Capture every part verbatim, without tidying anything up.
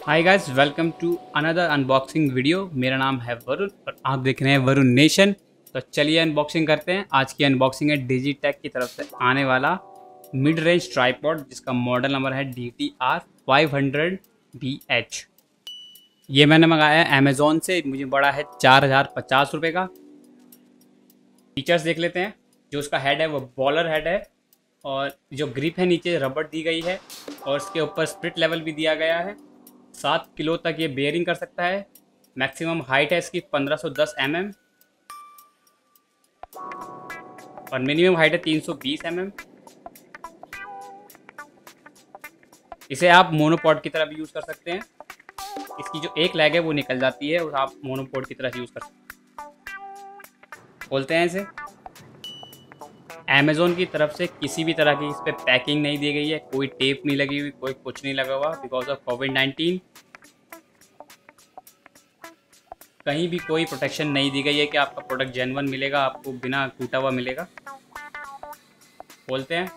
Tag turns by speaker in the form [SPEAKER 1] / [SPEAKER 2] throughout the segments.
[SPEAKER 1] Hi guys, welcome to another unboxing video. मेरा नाम है वरुण और आप देख रहे हैं वरुण नेशन। तो चलिए अनबॉक्सिंग करते हैं। आज की अनबॉक्सिंग है डिजिटेक की तरफ से आने वाला मिड रेंज ट्राइपॉड, जिसका मॉडल नंबर है D T R five hundred B H. ये मैंने मंगाया है अमेज़ॉन से, मुझे पड़ा है चार हज़ार पचास रुपये का। फीचर्स देख लेते हैं। जो उसका हेड है वो बॉलर हेड है और जो ग्रिप है नीचे रबड़ दी गई है और इसके ऊपर स्प्रिट लेवल भी दिया गया है। सात किलो तक ये बेयरिंग कर सकता है। मैक्सिमम हाइट है इसकी पंद्रह सौ दस एम एम और मिनिमम हाइट है तीन सौ बीस एम एम। इसे आप मोनोपॉड की तरह भी यूज़ कर सकते हैं। इसकी जो एक लेग है वो निकल जाती है और आप मोनोपॉड की तरह यूज़ कर सकते हैं। बोलते हैं इसे। अमेज़ॉन की तरफ से किसी भी तरह की इस पर पैकिंग नहीं दी गई है, कोई टेप नहीं लगी हुई, कोई कुछ नहीं लगा हुआ बिकॉज ऑफ कोविड नाइन्टीन। कहीं भी कोई प्रोटेक्शन नहीं दी गई है कि आपका प्रोडक्ट जेन्युइन मिलेगा, आपको बिना टूटा हुआ मिलेगा। बोलते हैं।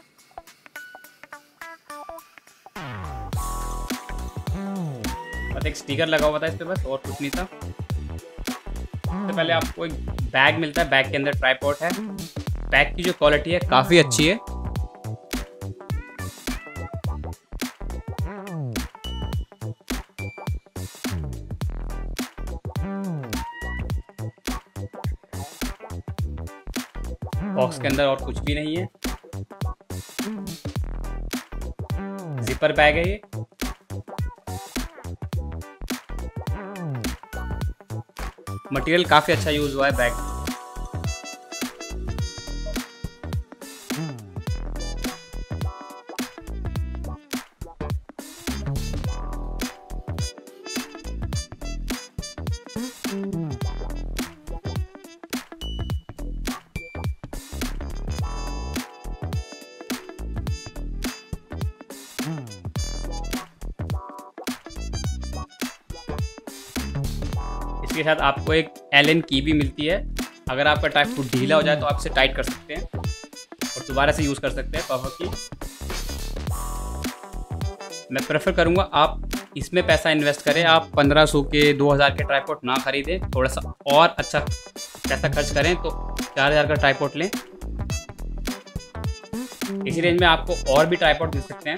[SPEAKER 1] बस एक स्टिकर लगा हुआ था इस पर, बस और कुछ नहीं था। सबसे पहले आपको एक बैग मिलता है, बैग के अंदर ट्राइपॉड है। बैग की जो क्वालिटी है काफ़ी अच्छी है। बॉक्स के अंदर और कुछ भी नहीं है। जिपर बैग है ये। मटेरियल काफ़ी अच्छा यूज़ हुआ है बैग। इसके साथ आपको एक एलन की भी मिलती है। अगर आपका ट्राइपॉड ढीला हो जाए तो आप इसे टाइट कर सकते हैं और दोबारा से यूज़ कर सकते हैं पावर की। मैं प्रेफर करूँगा आप इसमें पैसा इन्वेस्ट करें। आप पंद्रह सौ के दो हज़ार के ट्राइपॉड ना खरीदें, थोड़ा सा और अच्छा पैसा खर्च करें तो चार हज़ार का ट्राइपॉड लें। इसी रेंज में आपको और भी ट्राइपॉड मिल सकते हैं।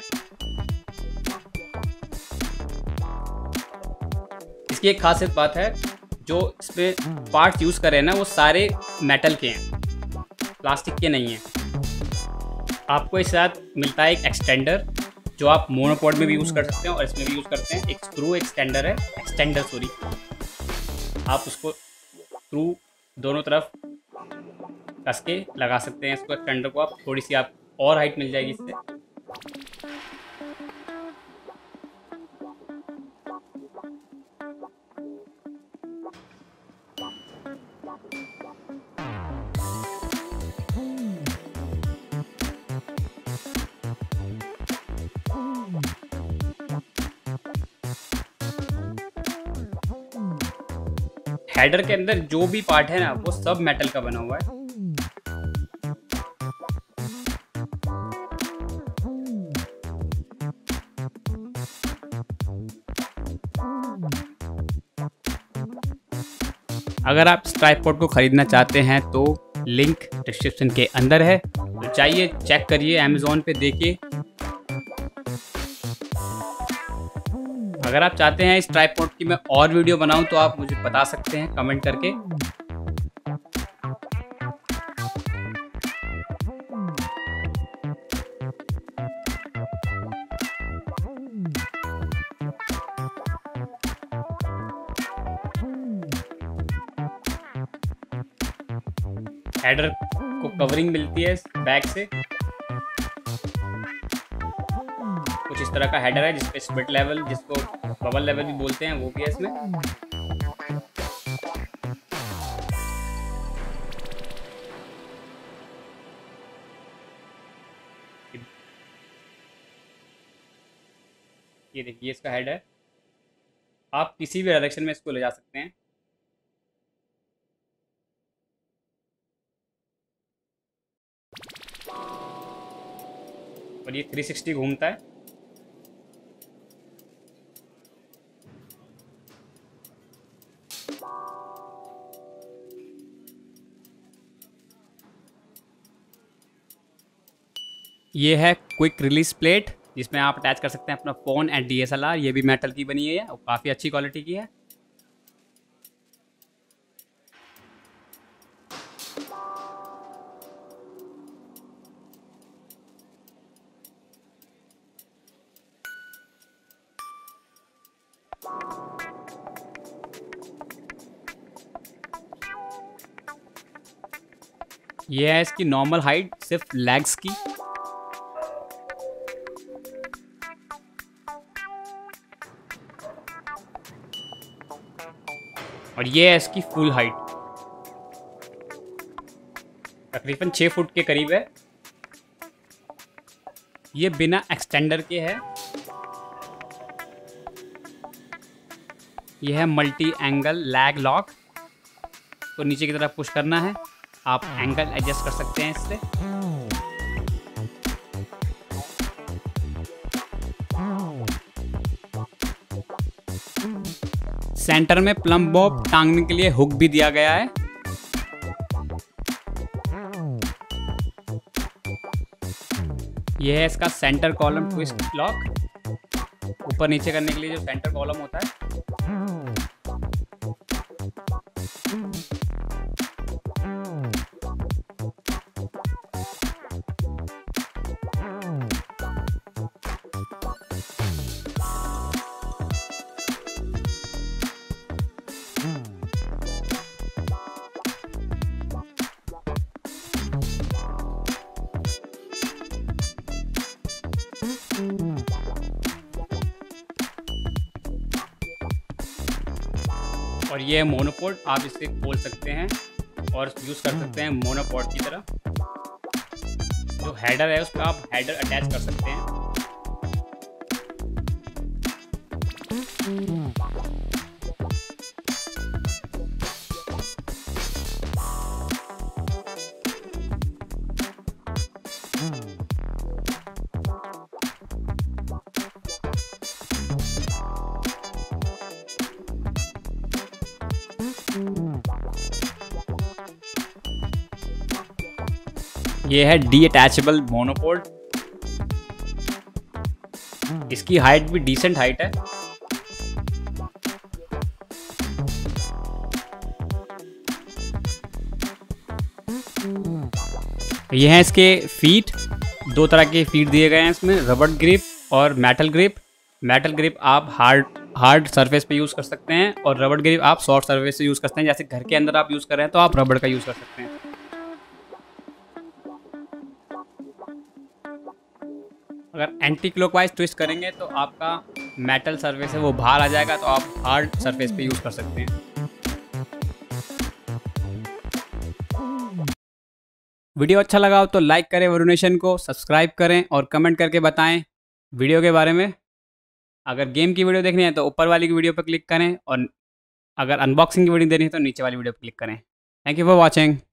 [SPEAKER 1] इसकी एक खासियत बात है, जो इस पर पार्ट्स यूज़ कर रहे हैं ना वो सारे मेटल के हैं, प्लास्टिक के नहीं हैं। आपको इस साथ मिलता है एक एक्सटेंडर, जो आप मोनोपॉड में भी यूज़ कर सकते हैं और इसमें भी यूज़ करते हैं। एक स्क्रू एक्सटेंडर है, एक्सटेंडर सॉरी। आप उसको स्क्रू दोनों तरफ कस के लगा सकते हैं इसको, एक्सटेंडर को। आप थोड़ी सी आप और हाइट मिल जाएगी इससे। हेडर के अंदर जो भी पार्ट है ना वो सब मेटल का बना हुआ है। अगर आप इस ट्राइपॉड को ख़रीदना चाहते हैं तो लिंक डिस्क्रिप्शन के अंदर है, तो चाहिए चेक करिए, अमेज़ॉन पे देखिए। अगर आप चाहते हैं इस ट्राइपॉड की मैं और वीडियो बनाऊं तो आप मुझे बता सकते हैं कमेंट करके। हेडर को कवरिंग मिलती है इस बैग से। कुछ इस तरह का हेडर है जिसपे स्प्रिट लेवल, जिसको बबल लेवल भी बोलते हैं, वो भी है इसमें। ये देखिए इसका हेड है। आप किसी भी डायरेक्शन में इसको ले जा सकते हैं। और ये थ्री सिक्सटी घूमता है। ये है क्विक रिलीज प्लेट, जिसमें आप अटैच कर सकते हैं अपना phone and D S L R. ये भी मेटल की बनी है और काफ़ी अच्छी क्वालिटी की है। ये है इसकी नॉर्मल हाइट सिर्फ लेग्स की। और ये है इसकी फुल हाइट, तकरीबन छः फुट के करीब है। ये बिना एक्सटेंडर के है। यह है मल्टी एंगल लैग लॉक, तो नीचे की तरफ पुश करना है, आप एंगल एडजस्ट कर सकते हैं इससे। सेंटर में प्लम बॉब टांगने के लिए हुक भी दिया गया है। यह है इसका सेंटर कॉलम ट्विस्ट लॉक, ऊपर नीचे करने के लिए जो सेंटर कॉलम होता है। और ये मोनोपोड, आप इसे खोल सकते हैं और यूज़ कर सकते हैं मोनोपोड की तरह। जो हेडर है उस पर आप हेडर अटैच कर सकते हैं। ये है डी अटैचेबल मोनोपोड, इसकी हाइट भी डिसेंट हाइट है। ये हैं इसके फीट, दो तरह के फीट दिए गए हैं इसमें, रबड़ ग्रिप और मेटल ग्रिप। मेटल ग्रिप आप हार्ड हार्ड सरफेस पे यूज़ कर सकते हैं और रबड़ ग्रिप आप सॉफ्ट सरफेस से यूज़ करते हैं। जैसे घर के अंदर आप यूज़ कर रहे हैं तो आप रबड़ का यूज़ कर सकते हैं। अगर एंटी क्लॉकवाइज ट्विस्ट करेंगे तो आपका मेटल सरफेस है वो बाहर आ जाएगा, तो आप हार्ड सरफेस पे यूज़ कर सकते हैं। वीडियो अच्छा लगा हो तो लाइक करें वरुनेशन को, सब्सक्राइब करें और कमेंट करके बताएं वीडियो के बारे में। अगर गेम की वीडियो देखनी है तो ऊपर वाली की वीडियो पर क्लिक करें और अगर अनबॉक्सिंग की वीडियो देखनी है तो नीचे वाली वीडियो पर क्लिक करें। Thank you for watching.